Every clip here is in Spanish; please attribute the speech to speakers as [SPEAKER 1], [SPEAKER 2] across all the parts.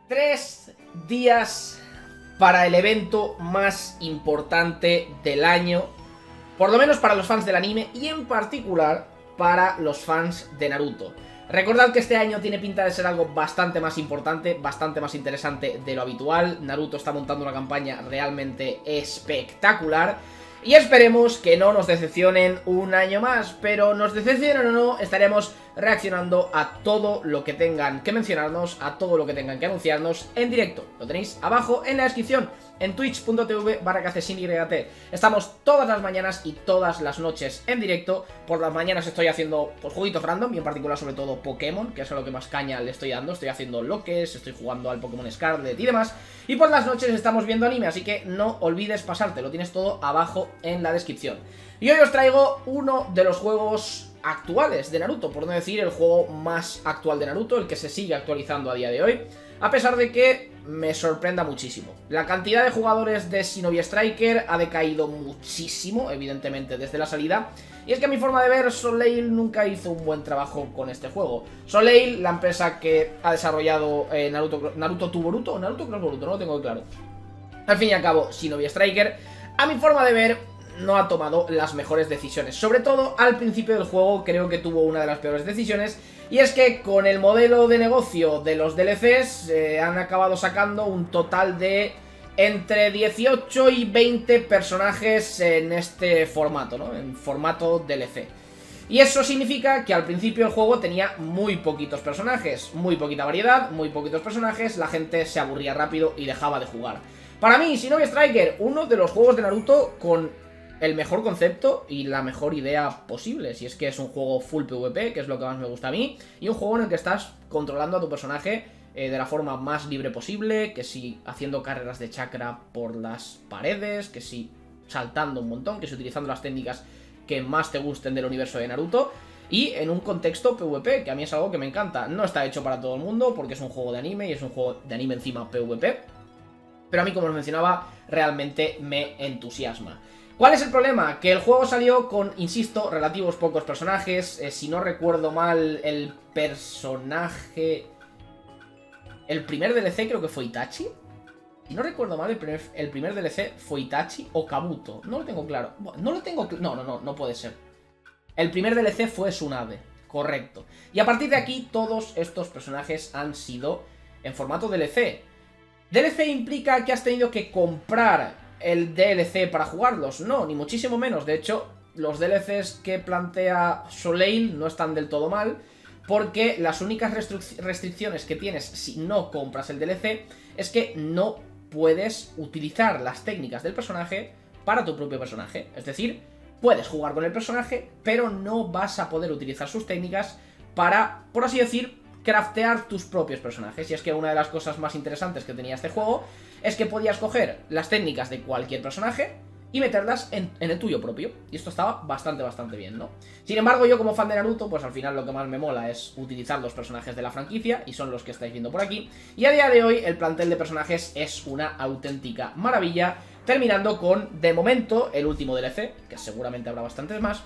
[SPEAKER 1] 3 días para el evento más importante del año, por lo menos para los fans del anime y en particular para los fans de Naruto. Recordad que este año tiene pinta de ser algo bastante más importante, bastante más interesante de lo habitual. Naruto está montando una campaña realmente espectacular y esperemos que no nos decepcionen un año más, pero nos decepcionen o no, estaremos reaccionando a todo lo que tengan que mencionarnos, a todo lo que tengan que anunciarnos en directo. Lo tenéis abajo en la descripción, en twitch.tv/KCSINYT. Estamos todas las mañanas y todas las noches en directo. Por las mañanas estoy haciendo pues, jueguitos random y en particular sobre todo Pokémon, que es a lo que más caña le estoy dando. Estoy haciendo loques, estoy jugando al Pokémon Scarlet y demás. Y por las noches estamos viendo anime, así que no olvides pasarte, lo tienes todo abajo en la descripción. Y hoy os traigo uno de los juegos actuales de Naruto, por no decir el juego más actual de Naruto, el que se sigue actualizando a día de hoy, a pesar de que me sorprenda muchísimo. La cantidad de jugadores de Shinobi Striker ha decaído muchísimo, evidentemente, desde la salida. Y es que a mi forma de ver, Soleil nunca hizo un buen trabajo con este juego. Soleil, la empresa que ha desarrollado Naruto to Boruto, o Naruto Cross Boruto, no lo tengo claro. Al fin y al cabo, Shinobi Striker, a mi forma de ver, no ha tomado las mejores decisiones. Sobre todo al principio del juego creo que tuvo una de las peores decisiones. Y es que con el modelo de negocio de los DLCs han acabado sacando un total de entre 18 y 20 personajes en este formato, ¿no? En formato DLC. Y eso significa que al principio el juego tenía muy poquitos personajes, muy poquita variedad, muy poquitos personajes, la gente se aburría rápido y dejaba de jugar. Para mí, Shinobi Striker, uno de los juegos de Naruto con el mejor concepto y la mejor idea posible. Si es que es un juego full PvP, que es lo que más me gusta a mí, y un juego en el que estás controlando a tu personaje de la forma más libre posible, que si haciendo carreras de chakra por las paredes, que si saltando un montón, que si utilizando las técnicas que más te gusten del universo de Naruto, y en un contexto PvP, que a mí es algo que me encanta. No está hecho para todo el mundo, porque es un juego de anime, y es un juego de anime encima PvP, pero a mí, como os mencionaba, realmente me entusiasma. ¿Cuál es el problema? Que el juego salió con, insisto, relativos pocos personajes. Si no recuerdo mal, el personaje... El primer DLC creo que fue Itachi. Si no recuerdo mal, el primer DLC fue Itachi o Kabuto. No lo tengo claro. No lo tengo... No puede ser. El primer DLC fue Tsunade. Correcto. Y a partir de aquí, todos estos personajes han sido en formato DLC. DLC implica que has tenido que comprar el DLC para jugarlos. No, ni muchísimo menos. De hecho, los DLCs que plantea Soleil no están del todo mal, porque las únicas restricciones que tienes si no compras el DLC es que no puedes utilizar las técnicas del personaje para tu propio personaje. Es decir, puedes jugar con el personaje, pero no vas a poder utilizar sus técnicas para, por así decir, craftear tus propios personajes. Y es que una de las cosas más interesantes que tenía este juego es que podías coger las técnicas de cualquier personaje y meterlas en el tuyo propio. Y esto estaba bastante bien, ¿no? Sin embargo, yo como fan de Naruto, pues al final lo que más me mola es utilizar los personajes de la franquicia, y son los que estáis viendo por aquí. Y a día de hoy el plantel de personajes es una auténtica maravilla, terminando con, de momento, el último DLC, que seguramente habrá bastantes más,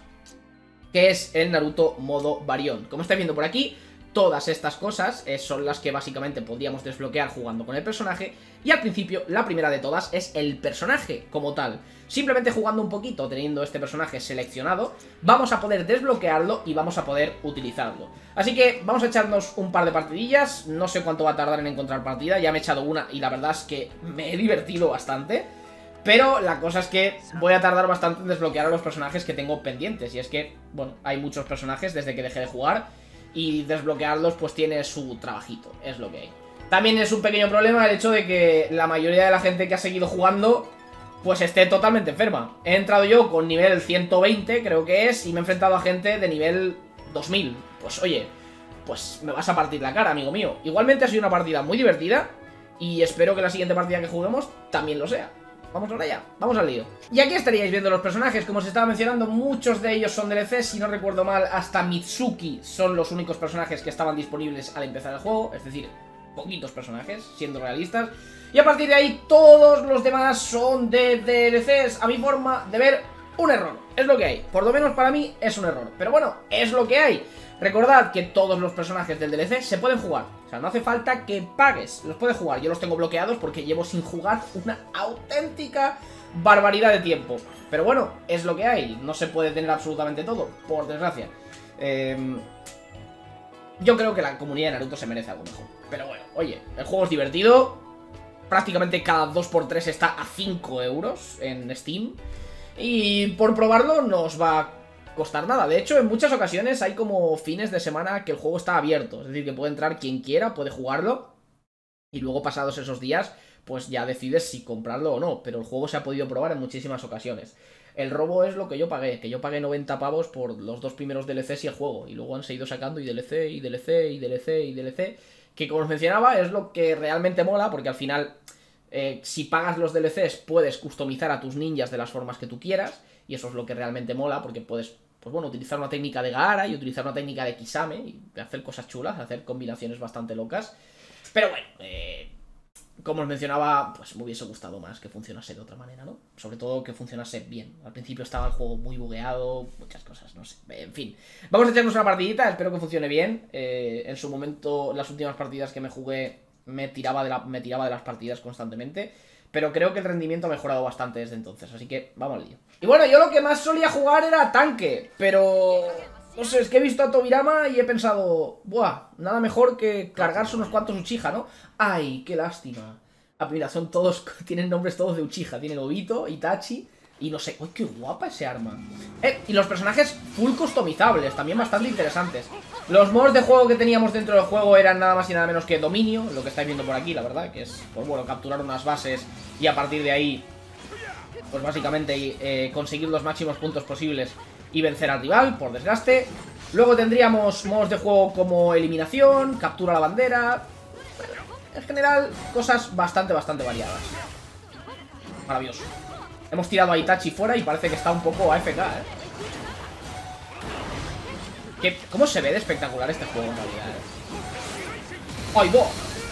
[SPEAKER 1] que es el Naruto modo Baryon. Como estáis viendo por aquí, todas estas cosas son las que básicamente podíamos desbloquear jugando con el personaje. Y al principio, la primera de todas es el personaje como tal. Simplemente jugando un poquito, teniendo este personaje seleccionado, vamos a poder desbloquearlo y vamos a poder utilizarlo. Así que vamos a echarnos un par de partidillas. No sé cuánto va a tardar en encontrar partida. Ya me he echado una y la verdad es que me he divertido bastante. Pero la cosa es que voy a tardar bastante en desbloquear a los personajes que tengo pendientes. Y es que, bueno, hay muchos personajes desde que dejé de jugar, y desbloquearlos pues tiene su trabajito, es lo que hay. También es un pequeño problema el hecho de que la mayoría de la gente que ha seguido jugando pues esté totalmente enferma. He entrado yo con nivel 120, creo que es, y me he enfrentado a gente de nivel 2000. Pues oye, pues me vas a partir la cara, amigo mío. Igualmente ha sido una partida muy divertida, y espero que la siguiente partida que juguemos también lo sea. Vamos ahora ya, vamos al lío. Y aquí estaríais viendo los personajes, como os estaba mencionando, muchos de ellos son DLCs, si no recuerdo mal, hasta Mitsuki son los únicos personajes que estaban disponibles al empezar el juego, es decir, poquitos personajes, siendo realistas. Y a partir de ahí, todos los demás son de DLCs, a mi forma de ver, un error, es lo que hay. Por lo menos para mí es un error, pero bueno, es lo que hay. Recordad que todos los personajes del DLC se pueden jugar. O sea, no hace falta que pagues. Los puedes jugar. Yo los tengo bloqueados porque llevo sin jugar una auténtica barbaridad de tiempo. Pero bueno, es lo que hay. No se puede tener absolutamente todo, por desgracia. Yo creo que la comunidad de Naruto se merece algo mejor. Pero bueno, oye, el juego es divertido. Prácticamente cada 2×3 está a 5 euros en Steam. Y por probarlo no os va a costar nada. De hecho, en muchas ocasiones hay como fines de semana que el juego está abierto. Es decir, que puede entrar quien quiera, puede jugarlo. Y luego, pasados esos días, pues ya decides si comprarlo o no. Pero el juego se ha podido probar en muchísimas ocasiones. El robo es lo que yo pagué. Que yo pagué 90 pavos por los 2 primeros DLCs y el juego. Y luego han seguido sacando y DLC, y DLC, y DLC, y DLC. Que como os mencionaba, es lo que realmente mola. Porque al final, si pagas los DLCs, puedes customizar a tus ninjas de las formas que tú quieras. Y eso es lo que realmente mola, porque puedes, pues bueno, utilizar una técnica de Gaara y utilizar una técnica de Kisame y hacer cosas chulas, hacer combinaciones bastante locas. Pero bueno, como os mencionaba, pues me hubiese gustado más que funcionase de otra manera, ¿no? Sobre todo que funcionase bien. Al principio estaba el juego muy bugueado, muchas cosas, no sé. En fin, vamos a echarnos una partidita, espero que funcione bien. En su momento, las últimas partidas que me jugué, me tiraba de las partidas constantemente. Pero creo que el rendimiento ha mejorado bastante desde entonces, así que vamos al lío. Y bueno, yo lo que más solía jugar era tanque, pero no sé, es que he visto a Tobirama y he pensado, buah, nada mejor que cargarse unos cuantos Uchiha, ¿no? Ay, qué lástima. Ah, mira, son todos, tienen nombres todos de Uchiha, tienen Obito, Itachi y no sé, uy, qué guapa ese arma. Y los personajes full customizables, también bastante interesantes. Los modos de juego que teníamos dentro del juego eran nada más y nada menos que dominio, lo que estáis viendo por aquí, la verdad, que es, pues bueno, capturar unas bases y a partir de ahí, pues básicamente conseguir los máximos puntos posibles y vencer al rival por desgaste. Luego tendríamos modos de juego como eliminación, captura la bandera, en general, cosas bastante variadas. Maravilloso. Hemos tirado a Itachi fuera y parece que está un poco AFK, ¿Cómo se ve de espectacular este juego en realidad, ¡Ay, bo!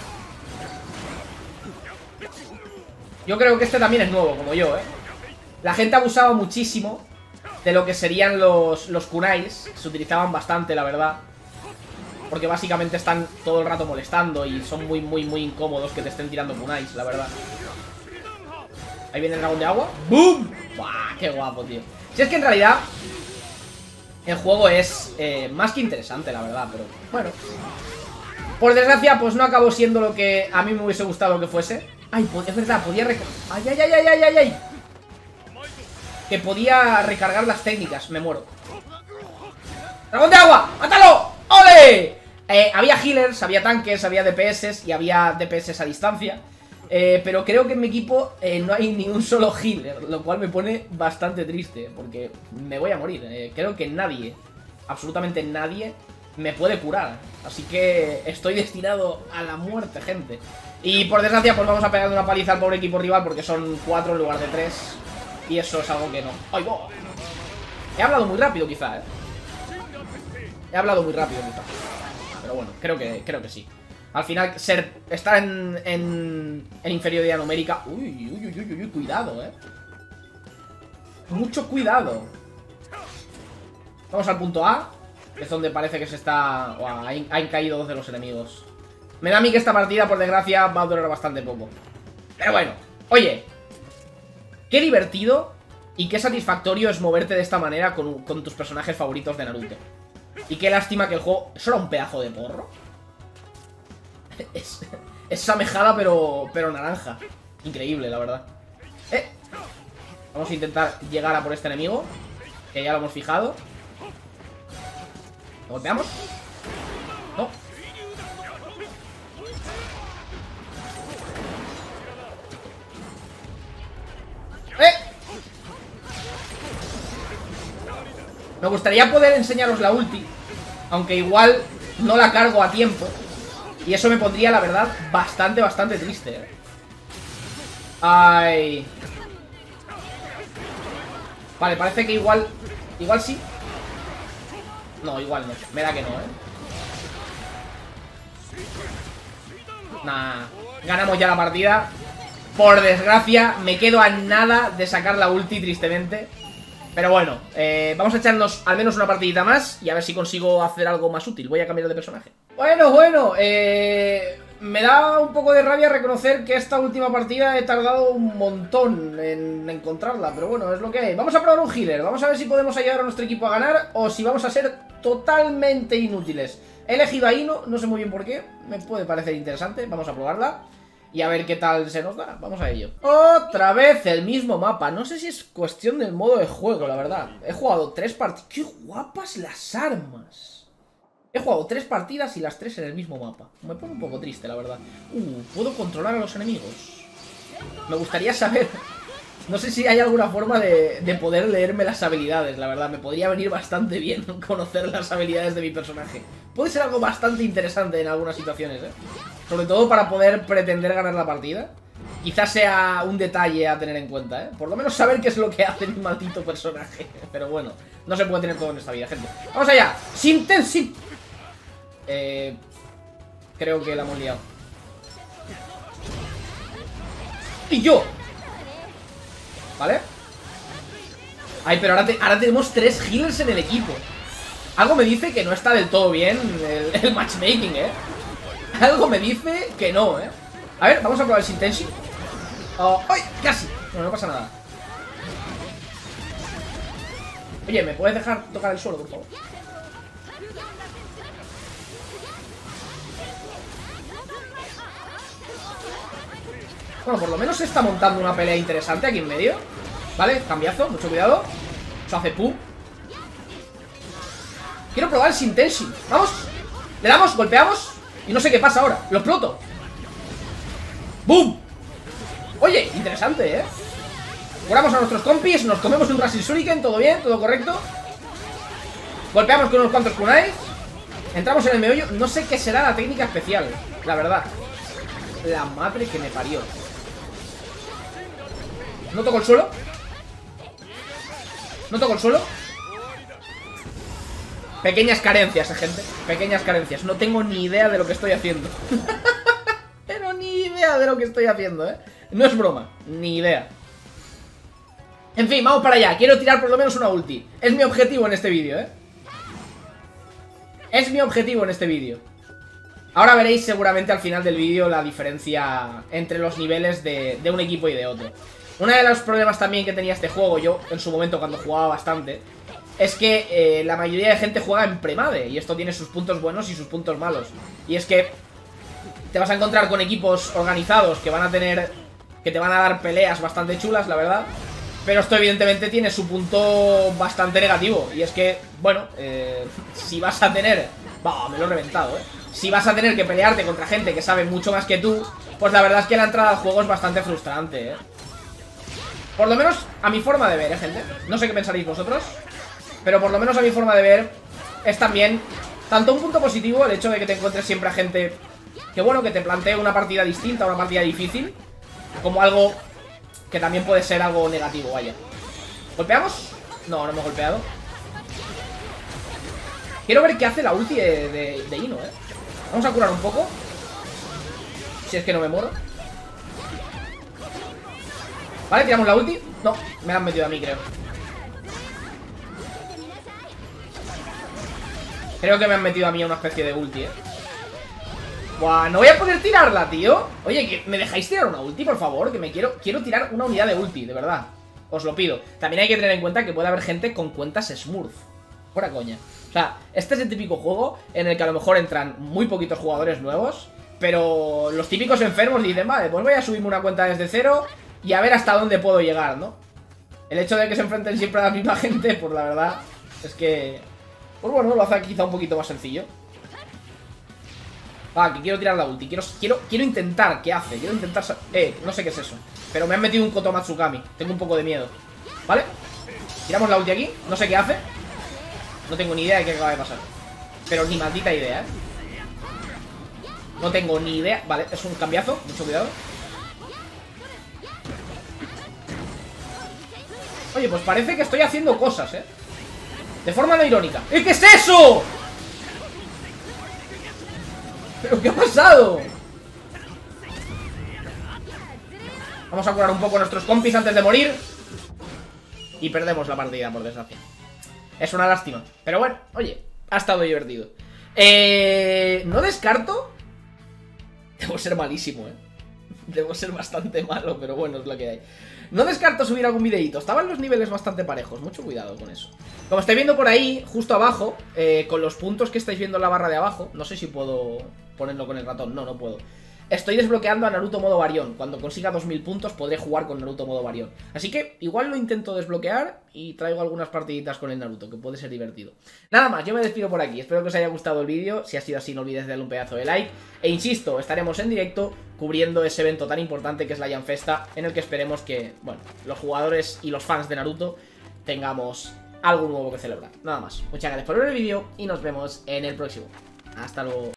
[SPEAKER 1] Yo creo que este también es nuevo, como yo, La gente abusaba muchísimo de lo que serían los kunais. Se utilizaban bastante, la verdad. Porque básicamente están todo el rato molestando y son muy incómodos que te estén tirando kunais, la verdad. Ahí viene el dragón de agua. ¡Bum! ¡Buah! ¡Qué guapo, tío! Si es que en realidad el juego es más que interesante, la verdad, pero bueno. Por desgracia, pues no acabó siendo lo que a mí me hubiese gustado que fuese. Ay, es verdad, podía ¡ay! Que podía recargar las técnicas, me muero. ¡Dragón de agua! ¡Mátalo! ¡Ole! Había healers, había tanques, había DPS y había DPS a distancia. Pero creo que en mi equipo no hay ni un solo healer, lo cual me pone bastante triste, porque me voy a morir. Creo que nadie, absolutamente nadie, me puede curar. Así que estoy destinado a la muerte, gente. Y por desgracia, pues vamos a pegar una paliza al pobre equipo rival, porque son 4 en lugar de 3. Y eso es algo que no. ¡Ay, bo! He hablado muy rápido, quizá, He hablado muy rápido, quizá. Pero bueno, creo que sí. Al final, estar en inferioridad numérica. Uy, cuidado, Mucho cuidado. Vamos al punto A, que es donde parece que se está... han caído 2 de los enemigos. Me da a mí que esta partida, por desgracia, va a durar bastante poco. Pero bueno, oye, qué divertido y qué satisfactorio es moverte de esta manera con tus personajes favoritos de Naruto. Y qué lástima que el juego... ¿Eso era un pedazo de porro? Es samejada, pero naranja. Increíble, la verdad. Vamos a intentar llegar a por este enemigo, que ya lo hemos fijado. ¿Lo golpeamos? No. Me gustaría poder enseñaros la ulti, aunque igual no la cargo a tiempo. Y eso me pondría, la verdad, bastante triste, Ay. Vale, parece que igual sí. No, igual no, me da que no, Nah, ganamos ya la partida. Por desgracia, me quedo a nada de sacar la ulti, tristemente. Pero bueno, vamos a echarnos al menos una partidita más y a ver si consigo hacer algo más útil. Voy a cambiar de personaje. Bueno, me da un poco de rabia reconocer que esta última partida he tardado un montón en encontrarla, pero bueno, es lo que hay. Vamos a probar un healer, vamos a ver si podemos ayudar a nuestro equipo a ganar o si vamos a ser totalmente inútiles. He elegido a Ino, no sé muy bien por qué, me puede parecer interesante, vamos a probarla. Y a ver qué tal se nos da, vamos a ello. Otra vez el mismo mapa. No sé si es cuestión del modo de juego, la verdad. He jugado 3 partidas. ¡Qué guapas las armas! He jugado 3 partidas y las 3 en el mismo mapa. Me pone un poco triste, la verdad. Puedo controlar a los enemigos. Me gustaría saber... No sé si hay alguna forma de poder leerme las habilidades, la verdad. Me podría venir bastante bien conocer las habilidades de mi personaje. Puede ser algo bastante interesante en algunas situaciones, sobre todo para poder pretender ganar la partida. Quizás sea un detalle a tener en cuenta, por lo menos saber qué es lo que hace mi maldito personaje. Pero bueno, no se puede tener todo en esta vida, gente. ¡Vamos allá! ¡Sintensi! Creo que la hemos liado. ¡Y yo! ¿Vale? Ay, pero ahora tenemos 3 healers en el equipo. Algo me dice que no está del todo bien el matchmaking, Algo me dice que no, A ver, vamos a probar el Sintensi. ¡Ay! Casi. Bueno, no pasa nada. Oye, ¿me puedes dejar tocar el suelo, por favor? Bueno, por lo menos se está montando una pelea interesante aquí en medio. Vale, cambiazo, mucho cuidado. Eso hace pu. Quiero probar el Sintensi. ¡Vamos! Le damos, golpeamos. Y no sé qué pasa ahora, lo exploto. ¡Bum! Oye, interesante, Curamos a nuestros compis, nos comemos un Rasil Shuriken. Todo bien, todo correcto. Golpeamos con unos cuantos kunais. Entramos en el meollo. No sé qué será la técnica especial, la verdad. La madre que me parió. No toco el suelo. No toco el suelo. Pequeñas carencias, gente. Pequeñas carencias. No tengo ni idea de lo que estoy haciendo. Pero ni idea de lo que estoy haciendo, No es broma. Ni idea. En fin, vamos para allá. Quiero tirar por lo menos una ulti. Es mi objetivo en este vídeo, Es mi objetivo en este vídeo. Ahora veréis seguramente al final del vídeo la diferencia entre los niveles de un equipo y de otro. Uno de los problemas también que tenía este juego, yo en su momento cuando jugaba bastante, es que la mayoría de gente juega en premade. Y esto tiene sus puntos buenos y sus puntos malos. Y es que te vas a encontrar con equipos organizados que van a tener... que te van a dar peleas bastante chulas, la verdad. Pero esto evidentemente tiene su punto bastante negativo. Y es que, bueno, si vas a tener... Bah, me lo he reventado, Si vas a tener que pelearte contra gente que sabe mucho más que tú, pues la verdad es que la entrada al juego es bastante frustrante, Por lo menos a mi forma de ver, gente. No sé qué pensaréis vosotros, pero por lo menos a mi forma de ver es también tanto un punto positivo el hecho de que te encuentres siempre a gente que, bueno, que te plantee una partida distinta, una partida difícil, como algo que también puede ser algo negativo, vaya. ¿Golpeamos? No, no hemos golpeado. Quiero ver qué hace la ulti de Ino, Vamos a curar un poco. Si es que no me muero. Vale, tiramos la ulti. No, me la han metido a mí, creo. Creo que me han metido a mí a una especie de ulti, Buah, no voy a poder tirarla, tío. Oye, ¿me dejáis tirar una ulti, por favor? Que me quiero tirar una unidad de ulti, de verdad. Os lo pido. También hay que tener en cuenta que puede haber gente con cuentas Smurf. Fuera coña. O sea, este es el típico juego en el que a lo mejor entran muy poquitos jugadores nuevos, pero los típicos enfermos dicen, vale, pues voy a subirme una cuenta desde cero y a ver hasta dónde puedo llegar, ¿no? El hecho de que se enfrenten siempre a la misma gente, pues la verdad es que... pues bueno, lo hace quizá un poquito más sencillo. Va, que quiero tirar la ulti. Quiero intentar, ¿qué hace? Quiero intentar... no sé qué es eso. Pero me han metido un Kotomatsukami. Tengo un poco de miedo. ¿Vale? Tiramos la ulti aquí. No sé qué hace. No tengo ni idea de qué acaba de pasar. Pero ni maldita idea, No tengo ni idea. Vale, es un cambiazo. Mucho cuidado. Oye, pues parece que estoy haciendo cosas, de forma no irónica. ¿Qué es eso? ¿Pero qué ha pasado? Vamos a curar un poco a nuestros compis antes de morir. y perdemos la partida, por desgracia. Es una lástima, pero bueno, oye, ha estado divertido. No descarto. Debo ser malísimo, debo ser bastante malo, pero bueno, es lo que hay. No descarto subir algún videíto. Estaban los niveles bastante parejos, mucho cuidado con eso. Como estáis viendo por ahí, justo abajo, con los puntos que estáis viendo en la barra de abajo, no sé si puedo ponerlo con el ratón, no puedo. Estoy desbloqueando a Naruto modo Varión. Cuando consiga 2000 puntos podré jugar con Naruto modo Varión. Así que igual lo intento desbloquear y traigo algunas partiditas con el Naruto, que puede ser divertido. Nada más, yo me despido por aquí. Espero que os haya gustado el vídeo. Si ha sido así, no olvidéis darle un pedazo de like. E insisto, estaremos en directo cubriendo ese evento tan importante que es la Jam Festa, en el que esperemos que, bueno, los jugadores y los fans de Naruto tengamos algo nuevo que celebrar. Nada más. Muchas gracias por ver el vídeo y nos vemos en el próximo. Hasta luego.